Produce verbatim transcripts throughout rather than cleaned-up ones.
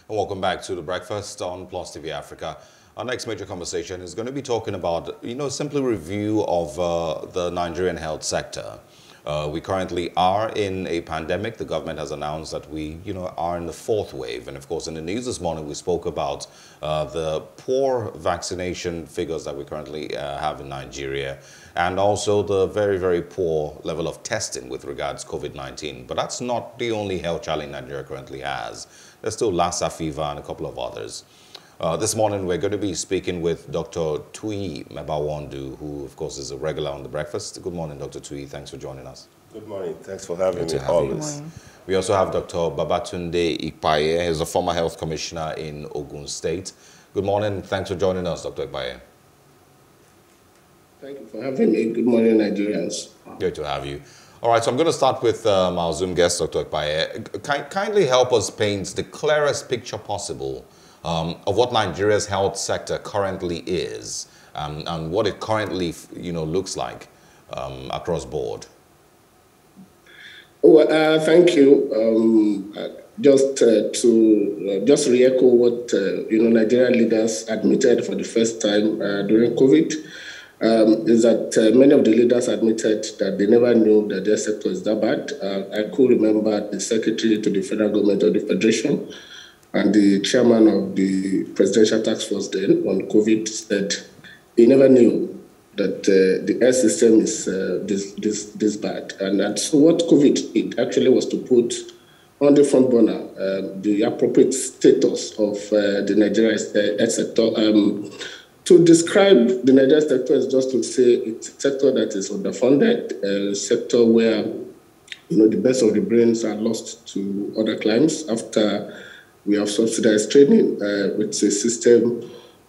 And welcome back to The Breakfast on Plus T V Africa. Our next major conversation is going to be talking about, you know, simply review of uh, the Nigerian health sector. Uh, we currently are in a pandemic. The government has announced that we, you know, are in the fourth wave. And of course, in the news this morning, we spoke about uh, the poor vaccination figures that we currently uh, have in Nigeria, and also the very, very poor level of testing with regards to COVID nineteen. But that's not the only health challenge Nigeria currently has. There's still Lassa fever and a couple of others. Uh, this morning, we're going to be speaking with Doctor Tui Mebawondu, who, of course, is a regular on The Breakfast. Good morning, Doctor Tui. Thanks for joining us. Good morning. Thanks for having Good me. to have Always. you. We also have Doctor Babatunde Ikpaye. He's a former health commissioner in Ogun State. Good morning. Thanks for joining us, Doctor Ikpaye. Thank you for having me. Good morning, Nigerians. Good to have you. All right, so I'm going to start with um, our Zoom guest, Doctor Ikpaye. Kind, kindly help us paint the clearest picture possible um, of what Nigeria's health sector currently is um, and what it currently, you know, looks like um, across board. Well, uh, thank you. Um, uh, just uh, to uh, just re-echo what uh, you know, Nigerian leaders admitted for the first time uh, during COVID. Um, is that uh, many of the leaders admitted that they never knew that their sector is that bad. Uh, I could remember the secretary to the federal government of the federation and the chairman of the presidential task force then on COVID said he never knew that uh, the health system is uh, this, this, this bad. And, and so what COVID did actually was to put on the front burner uh, the appropriate status of uh, the Nigerian health sector. Um, To describe the Nigerian sector is just to say it's a sector that is underfunded, a sector where, you know, the best of the brains are lost to other climes after we have subsidized training uh, with a system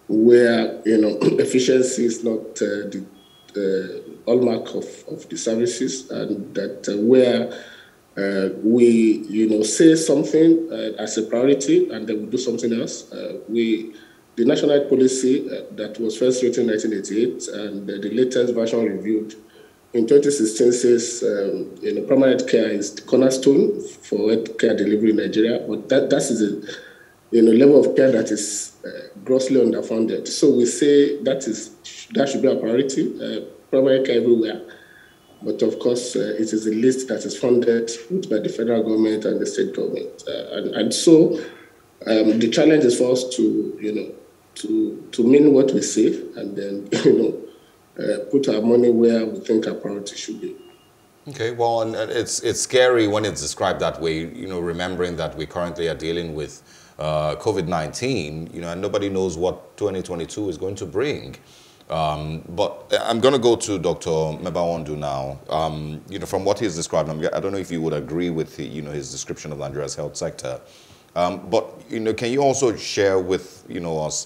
where, you know, efficiency is not uh, the uh, hallmark of, of the services, and that uh, where uh, we, you know, say something uh, as a priority and then we do something else. Uh, we The national health policy uh, that was first written in nineteen eighty-eight and uh, the latest version reviewed in twenty sixteen says um, you know, primary health care is the cornerstone for health care delivery in Nigeria, but that, that is a you know, level of care that is uh, grossly underfunded. So we say that is that should be a priority, uh, primary care everywhere. But of course, uh, it is a list that is funded by the federal government and the state government. Uh, and, and so um, the challenge is for us to, you know, to to mean what we say and then, you know, uh, put our money where we think our priority should be. Okay, well, and it's it's scary when it's described that way, you know, remembering that we currently are dealing with uh, COVID nineteen, you know, and nobody knows what twenty twenty-two is going to bring. Um, but I'm going to go to Doctor Mebawondu now. Um, you know, from what he's described, I don't know if you would agree with, the, you know, his description of Nigeria's health sector. Um, but, you know, can you also share with, you know, us,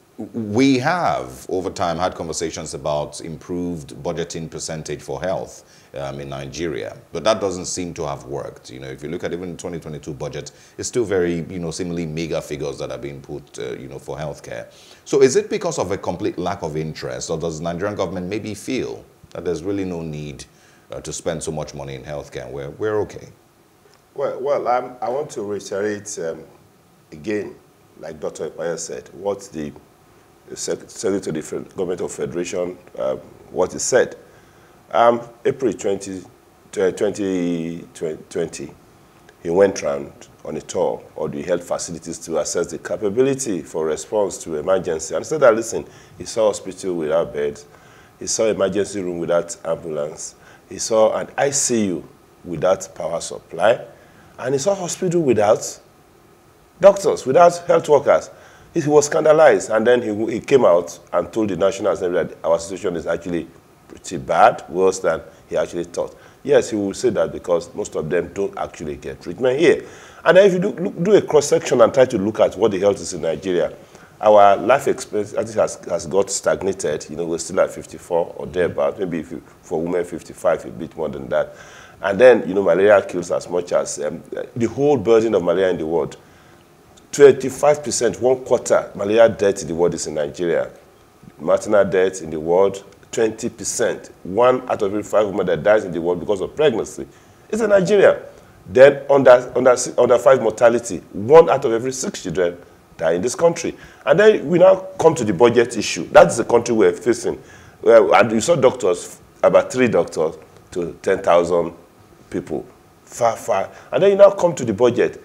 we have over time had conversations about improved budgeting percentage for health um, in Nigeria, but that doesn't seem to have worked. You know, if you look at even the twenty twenty-two budget, it's still very, you know, seemingly meager figures that are being put, uh, you know, for healthcare. So is it because of a complete lack of interest, or does the Nigerian government maybe feel that there's really no need uh, to spend so much money in healthcare and we're, we're okay? Well, well I'm, I want to reiterate um, again, like Doctor Ikpaye said, what the Secretary to the Government of Federation, uh, what he said. Um, April twentieth, twenty twenty, he went round on a tour of the health facilities to assess the capability for response to emergency. And said that, listen, he saw hospital without beds, he saw emergency room without ambulance, he saw an I C U without power supply, and he saw hospital without doctors, without health workers. He was scandalized, and then he, he came out and told the National Assembly that our situation is actually pretty bad, worse than he actually thought. Yes, he will say that because most of them don't actually get treatment here. And then if you do, look, do a cross-section and try to look at what the health is in Nigeria, our life expectancy has, has got stagnated. You know, we're still at fifty-four or thereabout, maybe if you, for women fifty-five, a bit more than that. And then, you know, malaria kills as much as um, the whole burden of malaria in the world. twenty-five percent, one quarter malaria death in the world is in Nigeria. Maternal death in the world, twenty percent. One out of every five women that dies in the world because of pregnancy is in Nigeria. Then under, under, under five mortality, one out of every six children die in this country. And then we now come to the budget issue. That's the country we're facing. Well, and you saw doctors, about three doctors to ten thousand people. Far, far. And then you now come to the budget.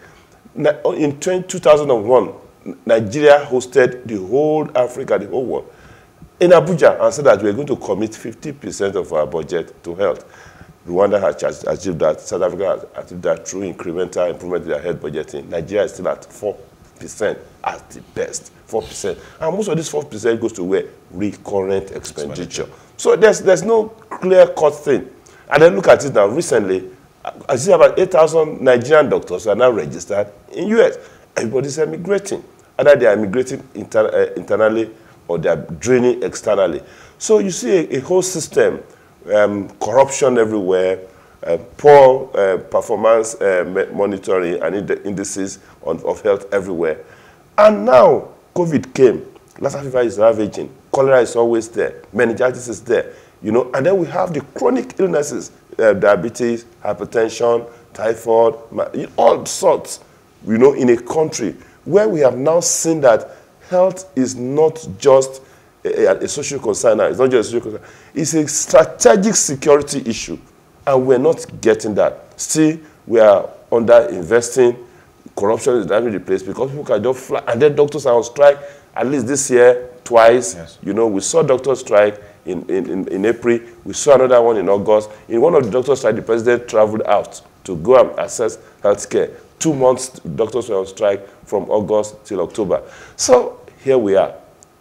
In two thousand one, Nigeria hosted the whole Africa, the whole world, in Abuja, and said that we're going to commit fifty percent of our budget to health. Rwanda has achieved that. South Africa has achieved that through incremental improvement in their health budgeting. Nigeria is still at four percent at the best, four percent. And most of this four percent goes to where? Recurrent expenditure. expenditure. So there's, there's no clear-cut thing. And then look at it now. Recently, I see about eight thousand Nigerian doctors are now registered in U S. Everybody's emigrating. Either they are emigrating inter uh, internally or they are draining externally. So you see a, a whole system, um, corruption everywhere, uh, poor uh, performance uh, monitoring and ind indices on, of health everywhere. And now COVID came. Lassa fever is ravaging. Cholera is always there. Meningitis is there. You know, and then we have the chronic illnesses, uh, diabetes, hypertension, typhoid, all sorts, you know, in a country where we have now seen that health is not just a, a, a social concern now. It's not just a social concern. It's a strategic security issue, and we're not getting that. Still, we are under investing. Corruption is damaging the place because people can just fly, and then doctors are on strike. At least this year, twice. Yes. You know, we saw doctors strike in, in, in, in April. We saw another one in August. In one of the doctors' strike, the president traveled out to go and access health care. Two months, doctors were on strike from August till October. So here we are.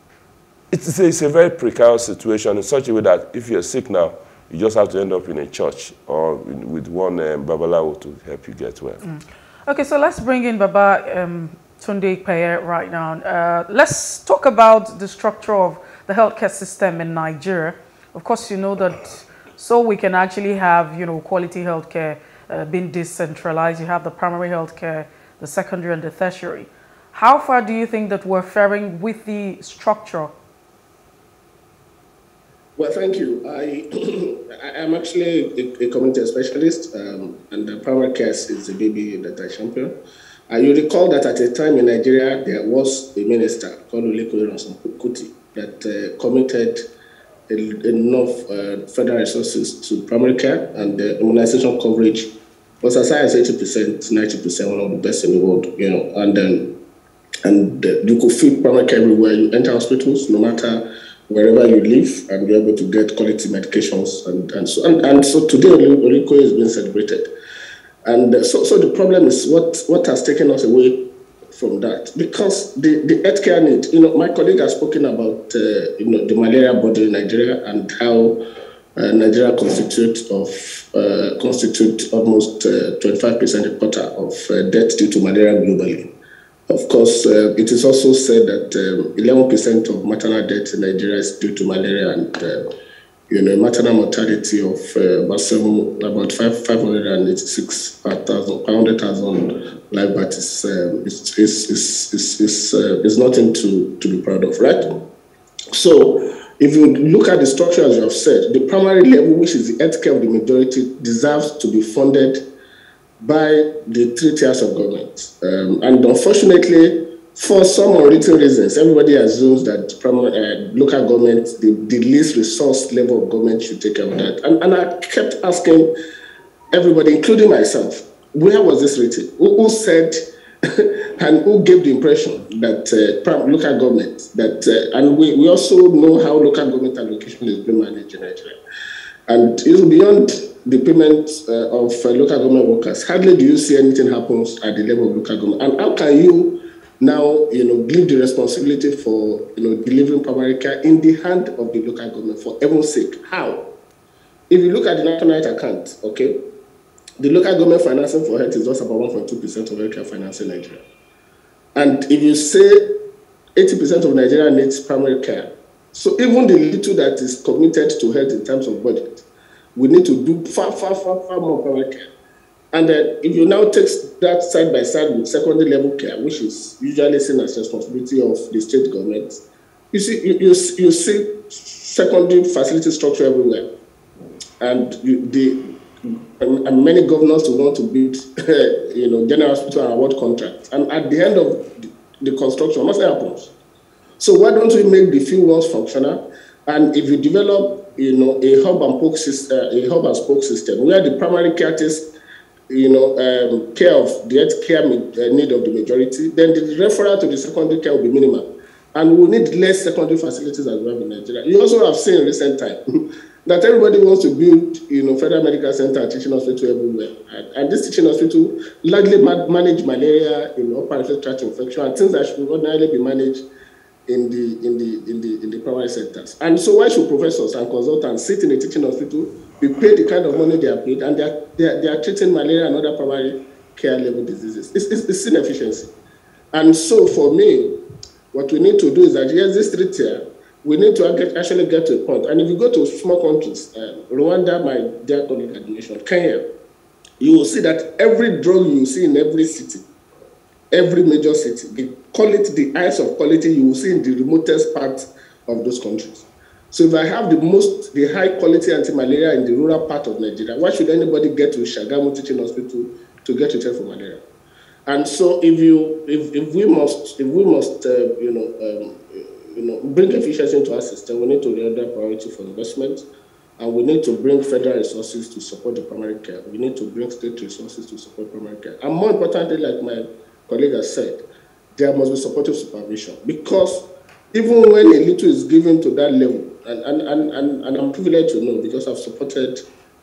It's a, it's a very precarious situation in such a way that if you're sick now, you just have to end up in a church or in, with one um, Babalawo to help you get well. Mm. Okay, so let's bring in Baba um, Tunde Ipehe right now. Uh, let's talk about the structure of the healthcare system in Nigeria. Of course, you know that so we can actually have, you know, quality healthcare uh, being decentralized. You have the primary healthcare, the secondary and the tertiary. How far do you think that we're faring with the structure? Well, thank you. I, I am actually a, a community specialist, um, and the primary care is the baby that I champion. Uh, you recall that at a time in Nigeria, there was a minister called Oliko Kuti that uh, committed a, enough uh, federal resources to primary care, and the immunization coverage was as high as eighty percent, ninety percent, one of the best in the world, you know, and then and uh, you could feed primary care everywhere you enter hospitals, no matter wherever you live, and you're able to get quality medications. And, and, so, and, and so today, Oliko is being celebrated. And uh, so, so the problem is what, what has taken us away from that? Because the, the healthcare need, you know, my colleague has spoken about, uh, you know, the malaria burden in Nigeria and how uh, Nigeria constitutes of, uh, constitute almost uh, twenty-five percent a quarter of uh, deaths due to malaria globally. Of course, uh, it is also said that um, eleven percent of maternal deaths in Nigeria is due to malaria, and uh, you know, maternal mortality of uh, about seven, about five five hundred and eighty-six thousand, five hundred thousand live births is um, is is is is, is, uh, is nothing to to be proud of, right? So, if you look at the structure as you have said, the primary level, which is the healthcare of the majority, deserves to be funded by the three tiers of government. Um, and unfortunately, for some unwritten reasons, everybody assumes that primary, uh, local government, the, the least resource level of government should take care of that. And, and I kept asking everybody, including myself, where was this written? Who, who said and who gave the impression that uh, local government, that, uh, and we, we also know how local government allocation is being managed in Nigeria. And it's beyond the payment uh, of uh, local government workers. Hardly do you see anything happens at the level of local government. And how can you now, you know, leave the responsibility for, you know, delivering primary care in the hand of the local government, for heaven's sake? How? If you look at the national health account, okay, the local government financing for health is just about one point two percent of healthcare financing in Nigeria. And if you say eighty percent of Nigeria needs primary care, so even the little that is committed to health in terms of budget, we need to do far, far, far, far more primary care. And uh, if you now take that side by side with secondary level care, which is usually seen as responsibility of the state government, you see, you, you, you see secondary facility structure everywhere. And you, the and, and many governors will want to build, you know, general hospital and award contracts. And at the end of the, the construction, nothing happens. So why don't we make the few ones functional? And if you develop, you know, a hub and spoke system, uh, a hub and spoke system where the primary care takes, you know, um, care of the health care need of the majority, then the referral to the secondary care will be minimal. And we need less secondary facilities as well in Nigeria. You also have seen in recent time that everybody wants to build, you know, federal medical center and teaching hospital everywhere. And, and this teaching hospital largely ma manage malaria, you know, upper respiratory tract infection, and things that should ordinarily be managed in the in the in the in the primary sectors. And so why should professors and consultants sit in a teaching hospital, be paid the kind of money they are paid, and they are they are, they are treating malaria and other primary care level diseases? It's, it's, it's inefficiency. And so for me, what we need to do is that, yes, this three tier, we need to get, actually get to a point. And if you go to small countries, uh, Rwanda, my dear colleague had mentioned, Kenya, you will see that every drug you see in every city, every major city, they call it the highest of quality you will see in the remotest part of those countries. So if I have the most, the high quality anti-malaria in the rural part of Nigeria, why should anybody get to Shagamu Teaching Hospital to get treated for malaria? And so if you, if, if we must, if we must, uh, you know, um, you know, bring efficiency into our system, we need to render priority for investment, and we need to bring federal resources to support the primary care. We need to bring state resources to support primary care. And more importantly, like my colleague has said, there must be supportive supervision, because even when a little is given to that level, and, and, and, and, and I'm privileged to know, because I've supported,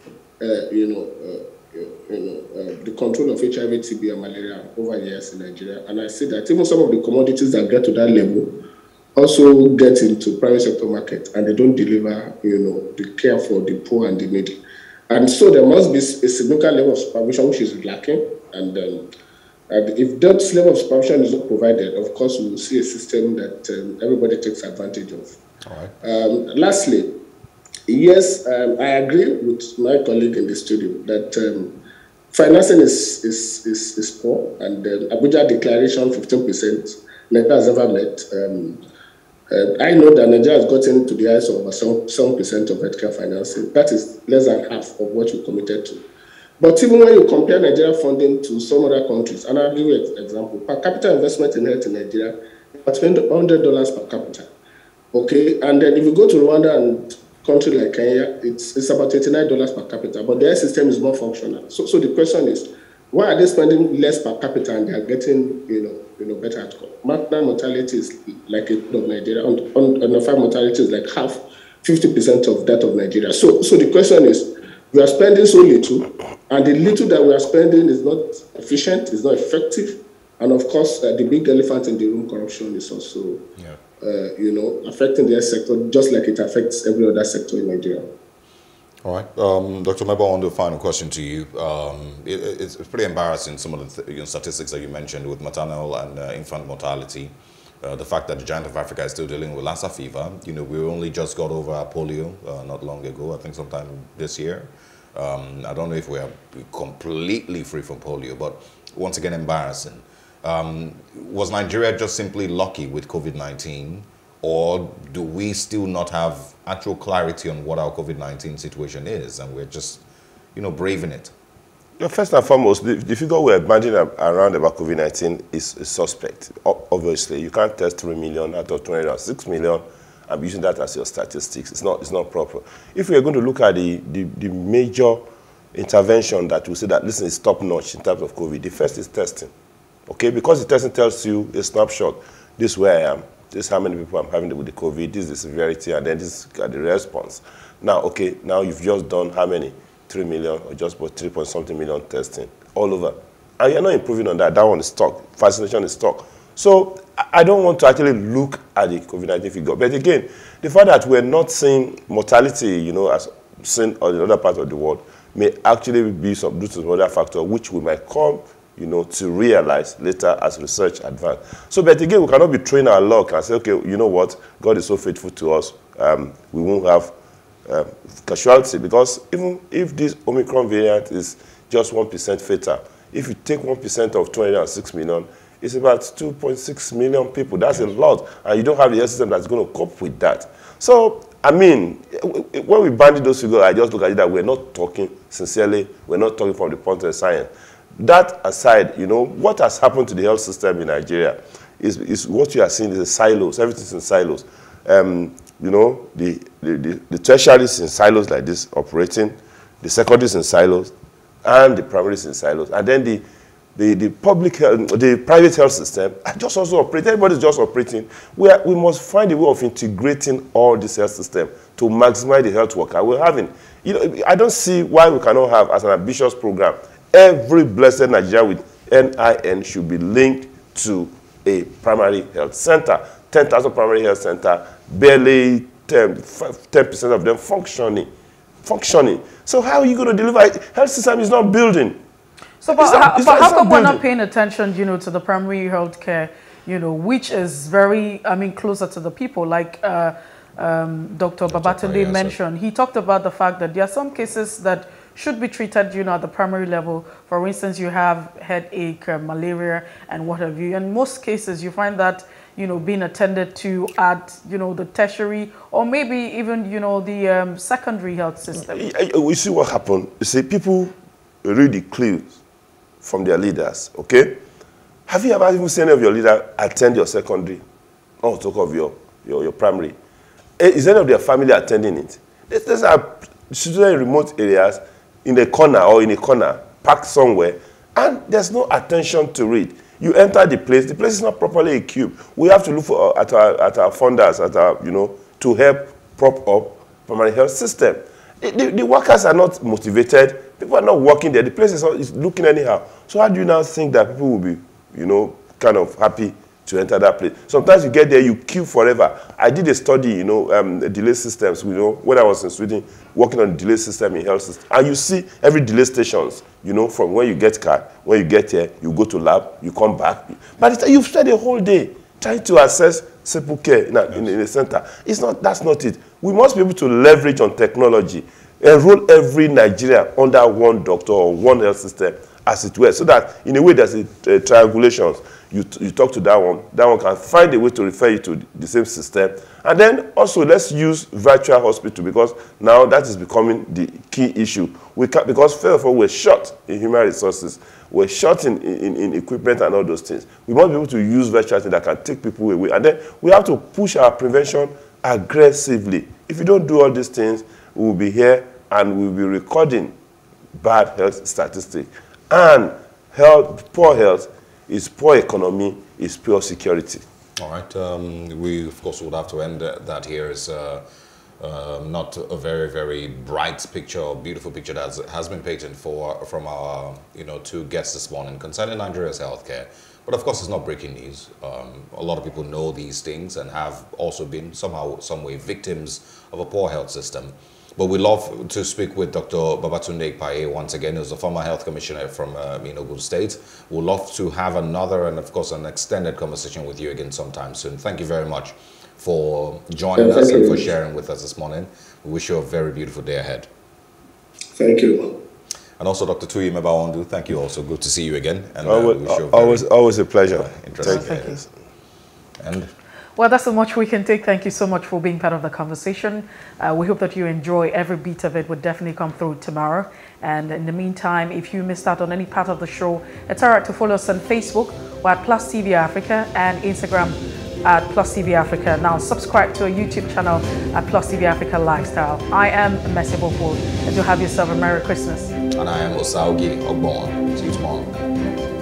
uh, you know, uh, you know, uh, the control of H I V, T B, and malaria over years in Nigeria, and I see that even some of the commodities that get to that level also get into private sector market, and they don't deliver, you know, the care for the poor and the needy. And so there must be a significant level of supervision which is lacking, and, um, and if that level of supervision is not provided, of course, we will see a system that um, everybody takes advantage of. All right. Um, lastly, yes, um, I agree with my colleague in the studio that um, financing is, is, is, is poor, and the um, Abuja declaration, fifteen percent, Nigeria has ever met. Um, uh, I know that Nigeria has gotten to the highest of seven percent of healthcare financing. That is less than half of what we committed to. But even when you compare Nigeria funding to some other countries, and I'll give you an example, per capita investment in health in Nigeria, we spend one hundred dollars per capita. Okay, and then if you go to Rwanda and country like Kenya, it's, it's about eighty-nine dollars per capita, but their system is more functional. So, so the question is, why are they spending less per capita and they are getting, you know, you know, better outcome? Maternal mortality is like a of Nigeria, and undefined mortality is like half, fifty percent of that of Nigeria. So, so the question is, we are spending so little, and the little that we are spending is not efficient, is not effective, and of course, uh, the big elephant in the room, corruption, is also, yeah. uh, you know, affecting the health sector just like it affects every other sector in Nigeria. All right, um, Doctor Mebo, on the final question to you. Um, it, it's, it's pretty embarrassing, some of the th you know, statistics that you mentioned with maternal and uh, infant mortality. Uh, the fact that the giant of Africa is still dealing with Lassa fever. You know, we only just got over polio uh, not long ago, I think sometime this year. Um, I don't know if we are completely free from polio, but once again, embarrassing. Um, was Nigeria just simply lucky with COVID nineteen? Or do we still not have actual clarity on what our COVID nineteen situation is, and we're just, you know, braving it? Yeah, first and foremost, the, the figure we're banding around about COVID nineteen is, is suspect. O obviously, you can't test three million out of two hundred six million and be using that as your statistics. It's not, it's not proper. If we're going to look at the, the, the major intervention that we say that, listen, is top-notch in terms of COVID, the first is testing. Okay, because the testing tells you a snapshot. This is where I am. This is how many people I'm having with the COVID. This is the severity, and then this is the response. Now, okay, now you've just done how many? Three million, or just about three point something million testing all over. And you're not improving on that. That one is stuck. Vaccination is stuck. So I don't want to actually look at the COVID nineteen figure. But again, the fact that we're not seeing mortality, you know, as seen in other parts of the world, may actually be some due to some other factor, which we might come, you know, to realize later as research advances. So, but again, we cannot be trained our luck and say, okay, you know what, God is so faithful to us, um, we won't have uh, casualty, because even if this Omicron variant is just one percent fatal, if you take one percent of two hundred six million, it's about two point six million people. That's yes. a lot, and you don't have the health system that's going to cope with that. So I mean, when we banded those figures, I just look at it that we're not talking sincerely, we're not talking from the point of science. That aside, you know, what has happened to the health system in Nigeria is, is what you are seeing is the silos, everything's in silos. Um, you know, the, the, the, the tertiaries in silos like this operating, the secondaries in silos, and the primaries in silos. And then the, the, the public health, the private health system just also operating, everybody's just operating. We, are, we must find a way of integrating all this health system to maximize the health worker we're having. You know, I don't see why we cannot have, as an ambitious program, every blessed Nigeria with N I N should be linked to a primary health center. ten thousand primary health center, barely ten percent of them functioning. Functioning. So how are you going to deliver it? Health system is not building. So, but, not, how, but not, how come we're building. not paying attention, you know, to the primary health care, you know, which is very, I mean, closer to the people, like uh, um, Doctor Babatunde mentioned. He talked about the fact that there are some cases that should be treated, you know, at the primary level. For instance, you have headache, uh, malaria, and what have you. In most cases, you find that, you know, being attended to at, you know, the tertiary or maybe even, you know, the um, secondary health system. We see what happened. You see, people read the clues from their leaders, okay? Have you ever even seen any of your leaders attend your secondary? Oh, talk of your, your, your primary. Is any of their family attending it? There's a children in remote areas, in a corner or in a corner, parked somewhere, and there's no attention to it. You enter the place, the place is not properly equipped. We have to look for, at, our, at our funders, at our, you know, to help prop up primary health system. The, the, the workers are not motivated. People are not working there. The place is, is looking anyhow. So how do you now think that people will be, you know, kind of happy to enter that place? Sometimes you get there, you queue forever. I did a study, you know, um, delay systems, you know, when I was in Sweden, working on delay system in health system. And you see every delay stations, you know, from when you get card, when you get here, you go to lab, you come back. But you've spent a whole day trying to assess simple care in a, yes. in, in a center. It's not, that's not it. We must be able to leverage on technology, enroll every Nigeria under one doctor or one health system, as it were, so that in a way there's a, a triangulations. You, you talk to that one, that one can find a way to refer you to the same system. And then also let's use virtual hospital, because now that is becoming the key issue. We can't, because first of all, we're short in human resources. We're short in, in, in equipment and all those things. We must be able to use virtual things that can take people away. And then we have to push our prevention aggressively. If you don't do all these things, we will be here and we'll be recording bad health statistics. And health, poor health is poor economy, is poor security. All right. Um, we, of course, would have to end that here. Is uh, uh, not a very, very bright picture or beautiful picture that has been painted for from our, you know, two guests this morning concerning Nigeria's healthcare. But of course, it's not breaking news. Um, a lot of people know these things and have also been somehow, some way, victims of a poor health system. But we love to speak with Doctor Babatunde Ikpaye once again, who's a former health commissioner from uh, Enugu State. We'd love to have another and, of course, an extended conversation with you again sometime soon. Thank you very much for joining us and for sharing with us this morning. We wish you a very beautiful day ahead. Thank you. And also, Doctor Tuyi Mebawandu, thank you also. Good to see you again. And always, uh, wish you a always, always a pleasure. Uh, interesting thank you. And well, that's so much we can take. Thank you so much for being part of the conversation. Uh, we hope that you enjoy every bit of it. Will definitely come through tomorrow. And in the meantime, if you missed out on any part of the show, it's all right to follow us on Facebook. We're at Plus T V Africa and Instagram at Plus T V Africa. Now subscribe to our YouTube channel at Plus T V Africa Lifestyle. I am Messi Bofo, and you have yourself a Merry Christmas. And I am Osaugi Ogbon. See you tomorrow.